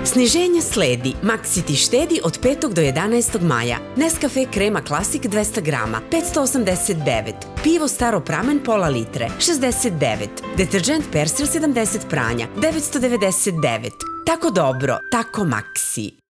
Sniženje sledi. Maxi ti štedi od 5. do 11. maja. Nescafe krema Classic 200 grama, 589. Pivo Staro pramen pola litre, 69. Deterđent Persil 70 pranja, 999. Tako dobro, tako Maxi.